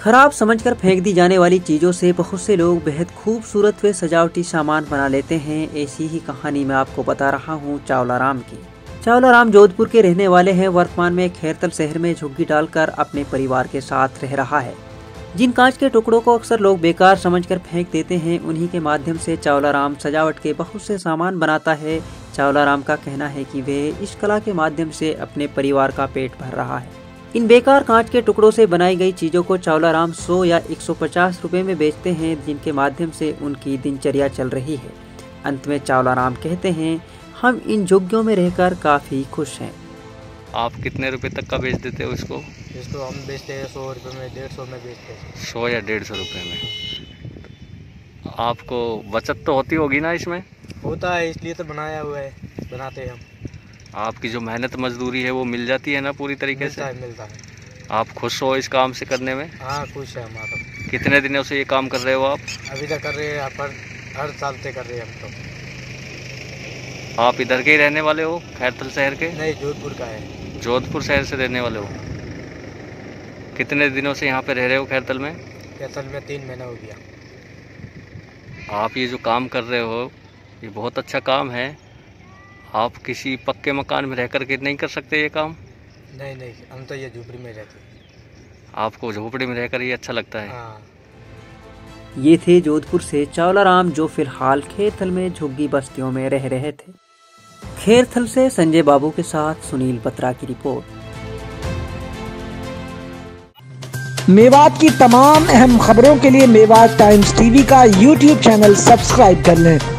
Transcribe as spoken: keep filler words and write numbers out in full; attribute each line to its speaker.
Speaker 1: खराब समझकर फेंक दी जाने वाली चीज़ों से बहुत से लोग बेहद खूबसूरत व सजावटी सामान बना लेते हैं। ऐसी ही कहानी मैं आपको बता रहा हूँ चावलाराम की। चावलाराम जोधपुर के रहने वाले हैं। वर्तमान में खैरथल शहर में झुग्गी डालकर अपने परिवार के साथ रह रहा है। जिन कांच के टुकड़ों को अक्सर लोग बेकार समझकर फेंक देते हैं, उन्हीं के माध्यम से चावलाराम सजावट के बहुत से सामान बनाता है। चावलाराम का कहना है कि वे इस कला के माध्यम से अपने परिवार का पेट भर रहा है। इन बेकार कांच के टुकड़ों से बनाई गई चीज़ों को चावलाराम सौ या एक सौ पचास रुपए में बेचते हैं, जिनके माध्यम से उनकी दिनचर्या चल रही है। अंत में चावलाराम कहते हैं, हम इन झुग्गियों में रहकर काफ़ी खुश हैं।
Speaker 2: आप कितने रुपए तक का बेच देते हो इसको?
Speaker 3: इसको हम बेचते हैं सौ रुपये में, डेढ़ सौ में बेचते हैं।
Speaker 2: सौ या डेढ़ सौ रुपये में। आपको बचत तो होती होगी ना इसमें?
Speaker 3: होता है, इसलिए तो बनाया हुआ है, बनाते हैं हम।
Speaker 2: आपकी जो मेहनत मजदूरी है वो मिल जाती है ना पूरी तरीके
Speaker 3: मिलता
Speaker 2: से?
Speaker 3: है, मिलता है।
Speaker 2: आप खुश हो इस काम से करने में?
Speaker 3: हाँ, खुश है हमारा।
Speaker 2: कितने दिनों से ये काम कर रहे हो आप?
Speaker 3: अभी तक कर रहे हैं, पर हर साल से कर रहे हैं हम तो।
Speaker 2: आप इधर के ही रहने वाले हो, खैरथल शहर के?
Speaker 3: नहीं, जोधपुर का है।
Speaker 2: जोधपुर शहर से रहने वाले हो। कितने दिनों से यहाँ पे रह रहे हो खैरथल में?
Speaker 3: खैरथल में तीन महीना हो गया।
Speaker 2: आप ये जो काम कर रहे हो ये बहुत अच्छा काम है। आप किसी पक्के मकान में रह कर के नहीं कर सकते ये काम?
Speaker 3: नहीं नहीं, हम तो ये झोपड़ी में रहते हैं।
Speaker 2: आपको झोपड़ी में रहकर ये अच्छा लगता है?
Speaker 3: हाँ।
Speaker 1: ये थे जोधपुर से चावलाराम, जो फिलहाल खैरथल में झुग्गी बस्तियों में रह रहे थे। खैरथल से संजय बाबू के साथ सुनील बत्रा की रिपोर्ट।
Speaker 4: मेवात की तमाम अहम खबरों के लिए मेवात टाइम्स टीवी का यूट्यूब चैनल सब्सक्राइब कर लें